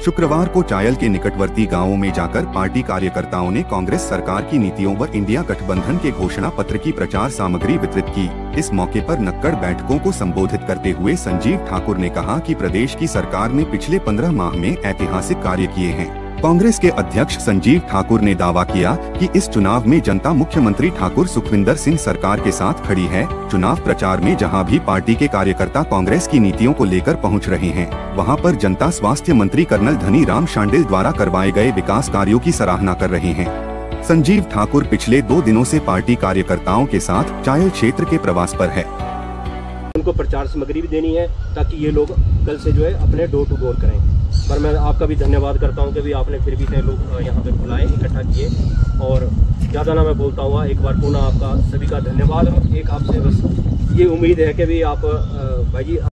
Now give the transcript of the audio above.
शुक्रवार को चायल के निकटवर्ती गांवों में जाकर पार्टी कार्यकर्ताओं ने कांग्रेस सरकार की नीतियों व इंडिया गठबंधन के घोषणा पत्र की प्रचार सामग्री वितरित की। इस मौके पर नुक्कड़ बैठकों को संबोधित करते हुए संजीव ठाकुर ने कहा कि प्रदेश की सरकार ने पिछले 15 माह में ऐतिहासिक कार्य किए हैं। कांग्रेस के अध्यक्ष संजीव ठाकुर ने दावा किया कि इस चुनाव में जनता मुख्यमंत्री ठाकुर सुखविंदर सिंह सरकार के साथ खड़ी है। चुनाव प्रचार में जहां भी पार्टी के कार्यकर्ता कांग्रेस की नीतियों को लेकर पहुंच रहे हैं, वहां पर जनता स्वास्थ्य मंत्री कर्नल धनी राम शांडिल द्वारा करवाए गए विकास कार्यों की सराहना कर रहे हैं। संजीव ठाकुर पिछले 2 दिनों से पार्टी कार्यकर्ताओं के साथ चायल क्षेत्र के प्रवास पर है। उनको प्रचार सामग्री भी देनी है ताकि ये लोग कल से जो है अपने डोर टू डोर करें। पर मैं आपका भी धन्यवाद करता हूं कि भी आपने फिर भी इतने लोग यहाँ पे बुलाए, इकट्ठा किए, और ज़्यादा ना मैं बोलता हुआ एक बार पुनः आपका सभी का धन्यवाद। एक आपसे बस ये उम्मीद है कि भी आप भाई जी